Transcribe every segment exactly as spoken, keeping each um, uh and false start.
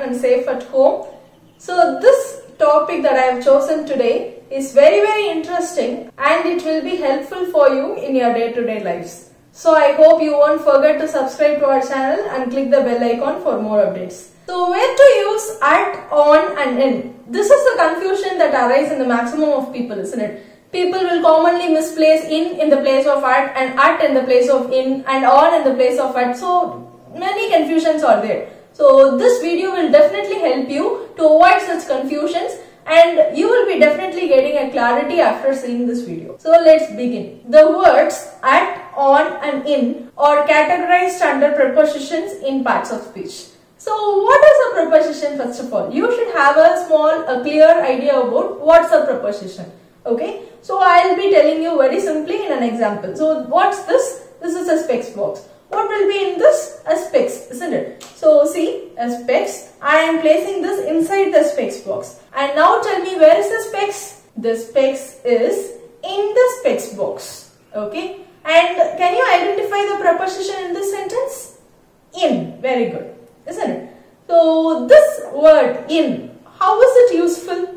and safe at home. So this topic that I have chosen today is very very interesting and it will be helpful for you in your day-to-day lives. So I hope you won't forget to subscribe to our channel and click the bell icon for more updates. So where to use at, on and in? This is the confusion that arises in the maximum of people, isn't it? People will commonly misplace in in the place of at and at in the place of in and on in the place of at. So many confusions are there. So this video will definitely help you to avoid such confusions and you will be definitely getting a clarity after seeing this video. So let's begin. The words at, on and in are categorized under prepositions in parts of speech. So what is a preposition first of all? You should have a small, a clear idea about what's a preposition. Okay, so I'll be telling you very simply in an example. So what's this? This is a specs box. What will be in this? A specs, isn't it? So see, a specs. I am placing this inside the specs box. And now tell me, where is the specs? The specs is in the specs box. Okay, and can you identify the preposition in this sentence? In. Very good, isn't it? So this word in, how is it useful?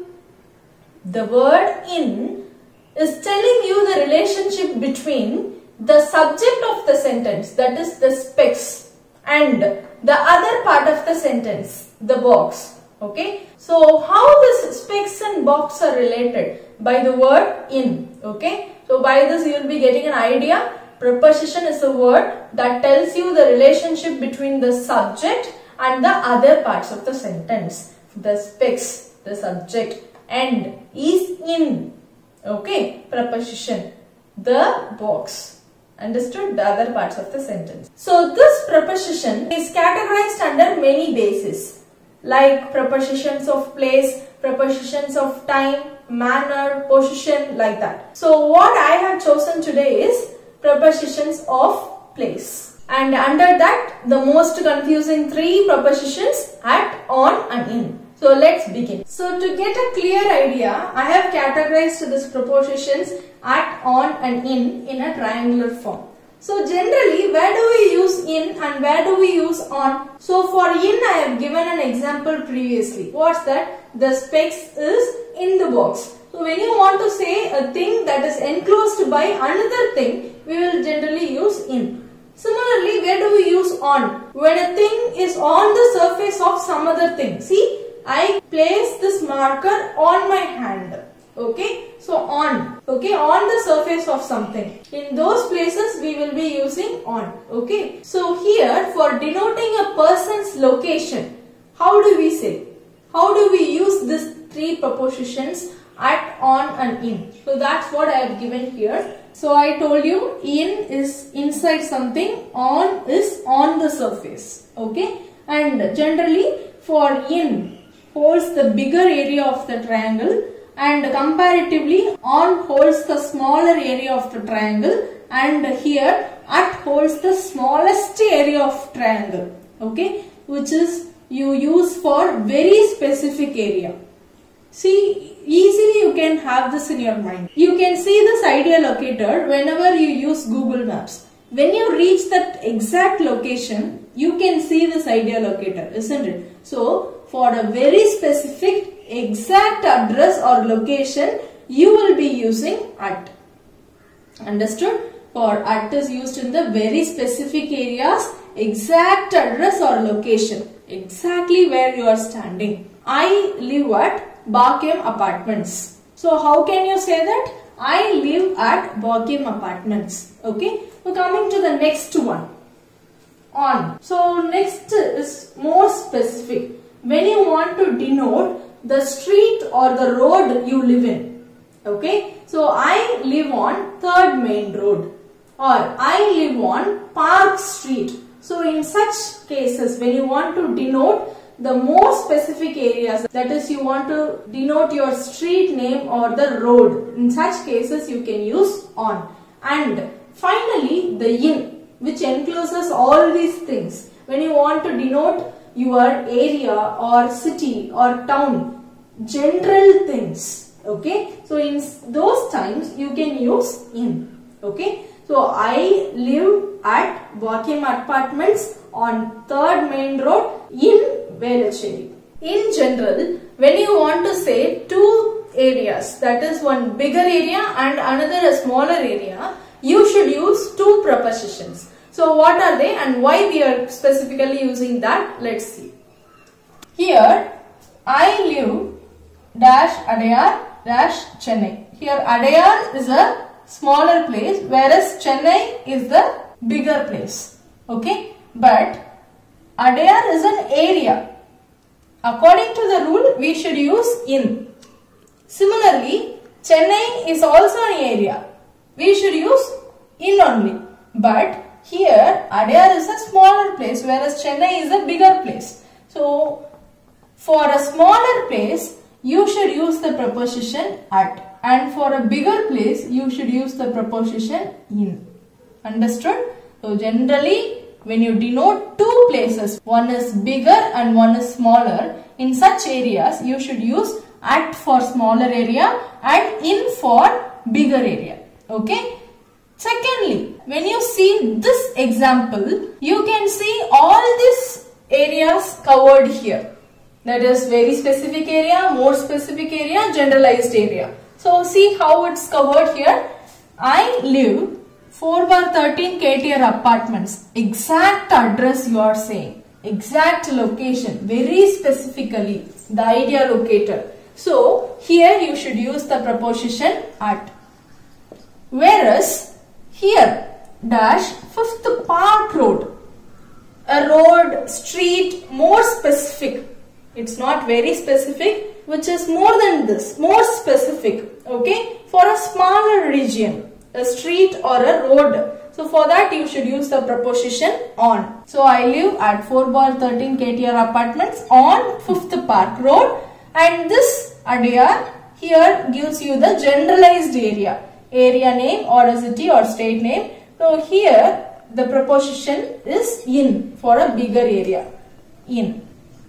The word in is telling you the relationship between the subject of the sentence, that is the specs, and the other part of the sentence, the box. Okay, so how this specs and box are related? By the word in. Okay, so by this you will be getting an idea. Preposition is a word that tells you the relationship between the subject and the other parts of the sentence. The specs, the subject, and is in. Okay, preposition, the box. Understood? The other parts of the sentence. So this preposition is categorized under many bases, like prepositions of place, prepositions of time, manner, position, like that. So what I have chosen today is prepositions of place. And under that, the most confusing three prepositions, at, on and in. So let's begin. So to get a clear idea, I have categorized these prepositions at, on and in in a triangular form. So generally, where do we use in and where do we use on? So for in, I have given an example previously. What's that? The specs is in the box. So when you want to say a thing that is enclosed by another thing, we will generally use in. Similarly, where do we use on? When a thing is on the surface of some other thing. See, I place this marker on my hand. Okay, so on. Okay, on the surface of something. In those places we will be using on. Okay, so here for denoting a person's location, how do we say? How do we use these three prepositions at, on and in? So that's what I have given here. So I told you in is inside something, on is on the surface. Okay, and generally for in holds the bigger area of the triangle and comparatively on holds the smaller area of the triangle and here at holds the smallest area of triangle. Okay, which is you use for very specific area. See, easily you can have this in your mind. You can see this idea locator whenever you use Google Maps. When you reach that exact location, you can see this idea locator, isn't it? So for a very specific exact address or location, you will be using at. Understood? For at is used in the very specific areas, exact address or location, exactly where you are standing. I live at Barkem Apartments. So how can you say that? I live at Barkem Apartments. Okay. So coming to the next one. On. So next is more specific. When you want to denote the street or the road you live in. Okay. So I live on third Main Road or I live on Park Street. So in such cases, when you want to denote the more specific areas, that is you want to denote your street name or the road, in such cases you can use on. And finally the in, which encloses all these things. When you want to denote your area or city or town, general things. Okay, so in those times you can use in. Okay, so I live at Barkem Apartments on third Main Road in Velachery. in general, when you want to say two areas, that is one bigger area and another a smaller area, you should use two prepositions. So what are they and why we are specifically using that? Let's see. Here, I live dash Adayar dash Chennai. Here Adayar is a smaller place, whereas Chennai is the bigger place. Okay, but Adayar is an area. According to the rule, we should use in. Similarly, Chennai is also an area. We should use in only. But here, Adayar is a smaller place, whereas Chennai is a bigger place. So, for a smaller place, you should use the preposition at. And for a bigger place, you should use the preposition in. Understood? So, generally, when you denote two places, one is bigger and one is smaller, in such areas, you should use at for smaller area and in for bigger area. Okay? Secondly, when you see this example, you can see all these areas covered here. That is very specific area, more specific area, generalized area. So, see how it's covered here. I live four bar thirteen K T R apartments. Exact address you are saying. Exact location. Very specifically. The idea locator. So, here you should use the preposition at. Whereas, here, dash Fifth Park Road. A road, street, more specific. It's not very specific, which is more than this. More specific. Okay. For a smaller region. A street or a road. So for that you should use the preposition on. So I live at four bar thirteen K T R apartments on Fifth Park Road, and this Adayar here gives you the generalized area. Area name or a city or state name. So here the preposition is in for a bigger area. In.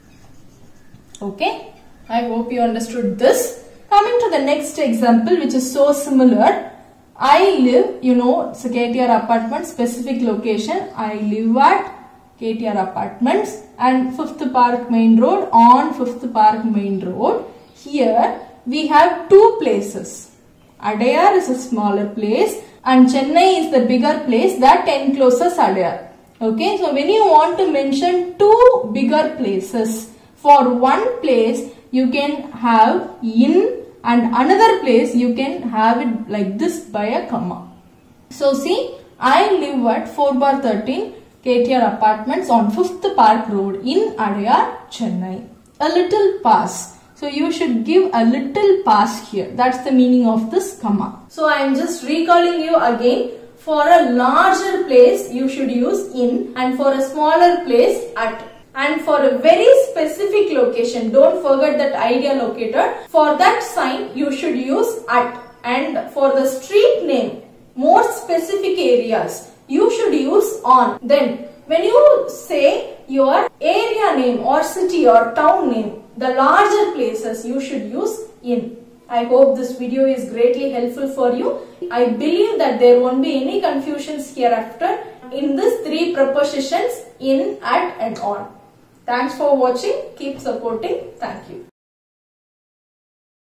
Okay. I hope you understood this. Coming to the next example, which is so similar. I live, you know, it's a K T R apartment, specific location. I live at K T R apartments and Fifth Park Main Road, on Fifth Park Main Road. Here we have two places. Adayar is a smaller place and Chennai is the bigger place that encloses Adayar. Okay, so when you want to mention two bigger places, for one place you can have in, and another place you can have it like this by a comma. So see, I live at four bar thirteen K T R apartments on Fifth Park Road in Adayar, Chennai. A little pass. So you should give a little pass here. That's the meaning of this comma. So I am just recalling you again. For a larger place you should use in, and for a smaller place at. And for a very specific location, don't forget that idea locator. For that sign, you should use at. And for the street name, more specific areas, you should use on. Then, when you say your area name or city or town name, the larger places, you should use in. I hope this video is greatly helpful for you. I believe that there won't be any confusions hereafter in these three prepositions in, at and on. Thanks for watching. Keep supporting. Thank you.